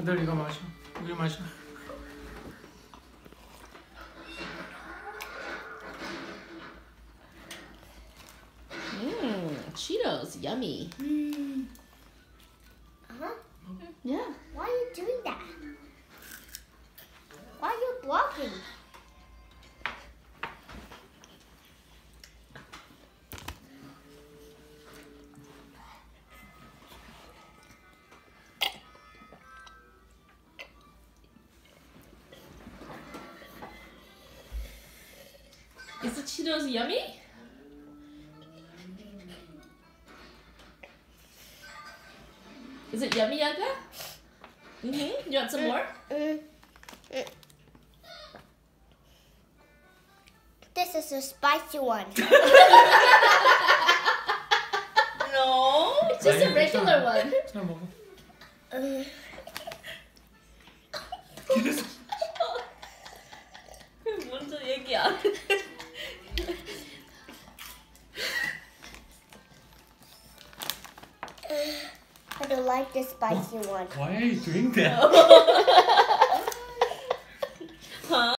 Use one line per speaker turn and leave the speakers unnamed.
아들 이거 마셔. 우유 마셔.
Cheetos, yummy. Yeah.
Why are you doing that? Why are you blocking?
Is the Cheetos yummy? Is it yummy, Aga? You want some more?
This is a spicy one.
No, it's just a regular one.
자 먹어.
먼저 얘기 안 해.
I don't like the spicy one.
Why are you doing that?